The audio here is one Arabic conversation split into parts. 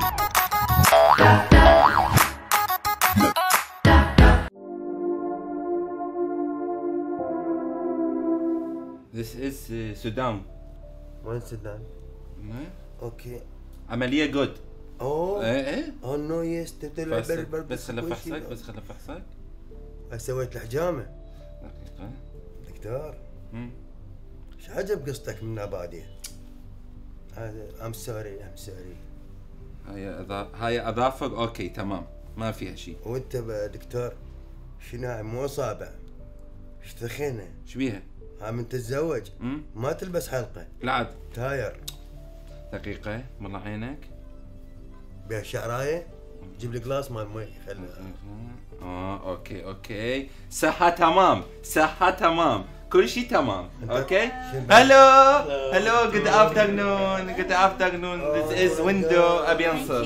This is Sudan. وين السودان؟ اوكي. عملية جود. اوه ايه اوه نو يس بس خل افحصك. سويت الحجامة. دقيقة. دكتور. ايش عجب قصتك من نبادية؟ هذا ام سوري. هاي اظافر اوكي تمام ما فيها شيء. وانت دكتور شنو مو اصابع؟ ايش ثخينة؟ ايش بيها؟ من تتزوج ما تلبس حلقة. لا عاد. تاير. دقيقة والله عينك. بيها شعراية؟ جيب لي جلاس مال مي خلنا. اوكي صحة تمام كل شيء تمام. اوكي. هلو good afternoon this is window ابي انصر.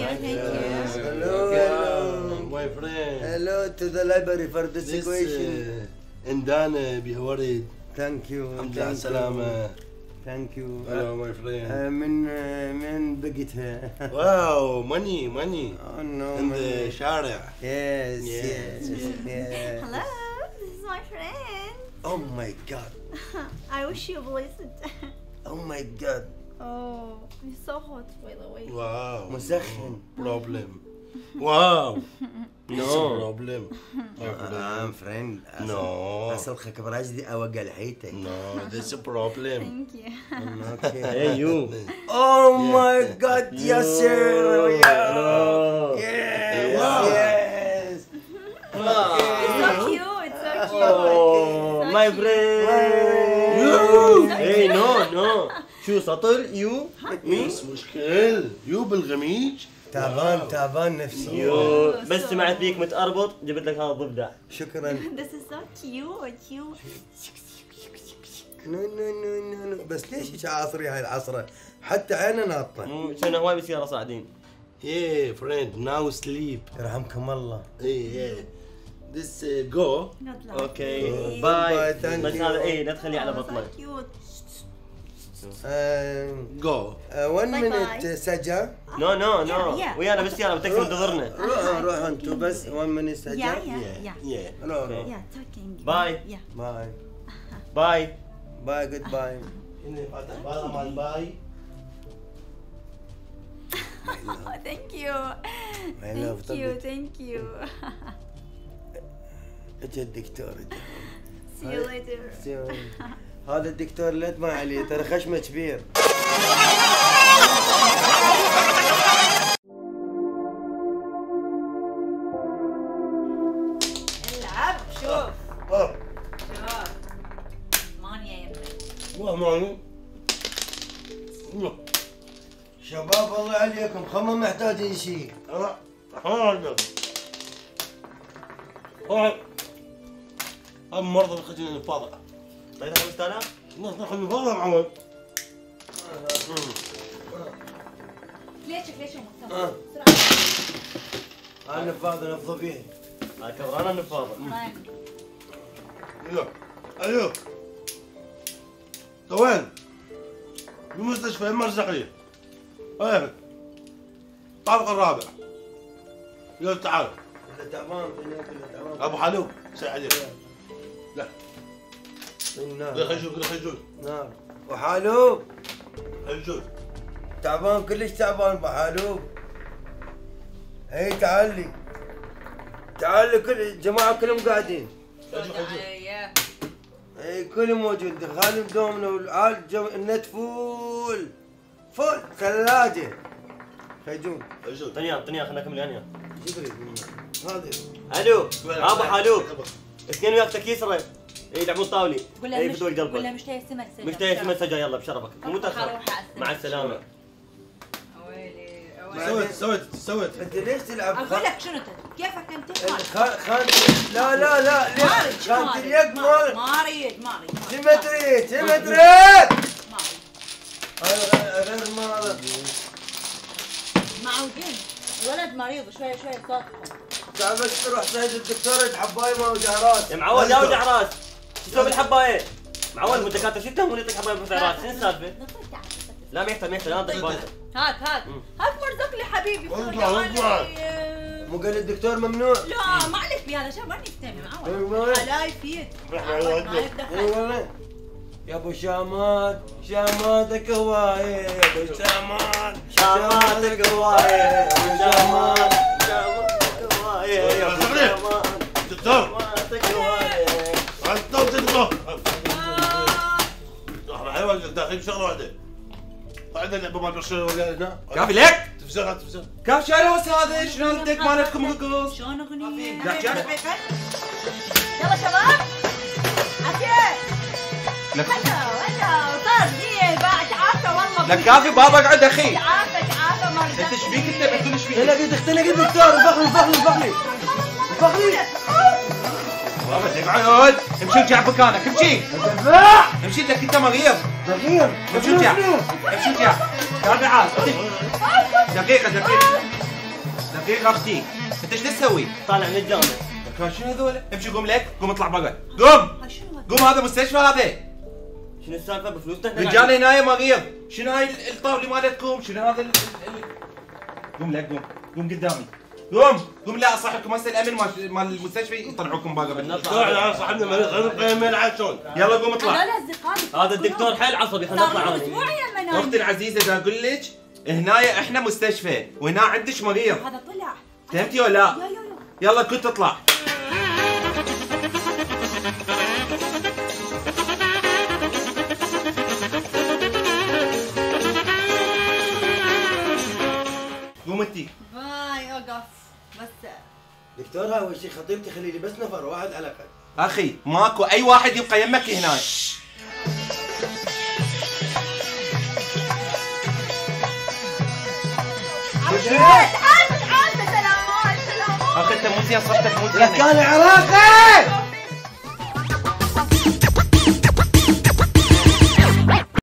Hello my friend. Hello to the library for the situation. Indana بهوريد. Thank you. الحمد لله على السلامة. Thank you. Hello my friend. من بقيتها؟ واو money. Oh no. In the شارع. Yes. Hello, this is my friend. Oh my God. I wish you a blessed. Oh my God. Oh, you're so hot by the way. واو. مسخن. Problem. واو. No problem. I'm friend. No. أصلخك براجدي أوقع لحيتك. No, this is a problem. Thank you. Okay. Hey you. Oh my God, yes sir. Yes. It's so cute. It's so cute. Oh, my friend. Hey no. شو سطر يو مش مشكل. يو بالغميج. تعبان نفسي. يو بس سمعت فيك متأربط جبت لك هذا الضفدع. شكرا. This is so cute. نو بس ليش هيك عاصري هاي العصرة؟ حتى عينه ناطة. شنو هواي بسيارة صاعدين. Yeah friend now sleep. يرحمكم الله. Yeah. This go. اوكي باي. باي. Thank بس you. هذا ايه لا تخليه على بطنك. So cute. go. 1 Bye minute bye. سجا. نو Yeah. ويانا بالسيارة بتكفي انتظرنا. روحوا انتوا بس 1 minute سجا. Yeah. روح. Yeah, talking. باي. Yeah. باي باي. جود باي. هنا فاتح هذا مال باي. Thank you. Thank you. اجى الدكتور. See you later. هذا الدكتور لا تدمع عليه ترى خشمه كبير. العب شوف. ماني يا يمي. شباب الله عليكم خمم محتاجين شيء. هذا مرضى الخجل الفاضع. طيب 5000 نصدق الفاضع معود. ليش انا فاضي نفض فيه. هاي كبرانة النفاضة. ايوه وين؟ بالمستشفى المرزقية. ايه الطابق الرابع. يلا تعال. كله تعبان كله ابو حلوب ساعد. لا النار. خجول نار وحالوب خجول. تعبان كلش تعبان بحالوب. اي تعال لي كل الجماعة كلهم قاعدين. اي كلهم موجود. خالي بدومنا والعال النت فول ثلاجة. خجول. طنيا خلينا نكمل هنا. جبري هذا. الو ابو حلوب اثنين وياك تكيسره يلعبون طاولي. اي فتوى قلبك. ولا مشتهي سمك سجا. مشتهي سمك سجا يلا بشرفك مو متاخر. مع السلامه. سويت انت ليش تلعب؟ اقول لك شنو كيفك انت؟ خان لا ليش؟ خانة اليد مال. ما اريد سيمتريك ما اريد. هذا غير المرض. معودين ولد مريض شوي صوتكم. تعال بس تروح سيد الدكتور حبايه ما وجع راس. يا معود يا وجع راس شو تسوي بالحبايه؟ معود الدكاتره شو يتهمون يعطيك حبايه بوجع راس شنو السالفه؟ لا ما يحتاج لا تطيح بالك. هاك مرزق لي حبيبي. حبيبي اطلع. مو قال الدكتور ممنوع؟ لا ما عليك بهذا عشان ما نستمع لا يفيد ما يتدخل والله يا ابو شامات شاماتك هوايه يا ابو شامات شاماتك هوايه يا ابو شامات شاماتك هوايه يا ابو شامات دكتور شاماتك هوايه دكتور حيوان داخل بشغله واحده عندنا لعبه مال برشلونه ولا هنا كافي لك تفزر كاف شو الهوس هذا؟ شنو الدك مالتكم رقص؟ شلون اغنيه؟ لا، شلون؟ يلا شباب عافيه لك هلا صار دقيقه بعد عافيه والله لك كافي بابا اقعد اخي عافيه ما انت ايش فيك انت بتقول ايش فيك؟ انا قلت اختنق الدكتور الفخلي بابا اقعد امشي ارجع مكانك امشي امشي لك انت مريض امشي ارجع امشي ارجع تعال تعال دقيقة اختي انت ايش تسوي؟ طالع من الجامعة. شنو هذول؟ امشي قوم لك قوم اطلع برا قوم هذا مستشفى هذا شنو السالفة بفلوسنا؟ رجال هنايا مريض شنو هاي الطاولة مالتكم؟ شنو هذا قوم لك قوم قدامي قوم لا اصحكم هسه الامن مال المستشفى يطلعوكم برا دكتور صاحبنا مريض خلينا نلعب شلون يلا قوم اطلع لا اصدقائي هذا الدكتور حيل عصبي خلينا نطلع صار انا. اسبوعي لما اختي العزيزة بدي اقول لك هنايا احنا مستشفى وهنا عندش مريض هذا طلع فهمتي ولا لا؟ يلا كنت اطلع قوم انتي باي اوقف بس دكتور هذا اول شيء خطيبتي خلي لي بس نفر واحد على الاقل اخي ماكو اي واحد يبقى يمك هنا تعال سلامات اخي انت مو زين صحتك مو لك زينه انا عراقي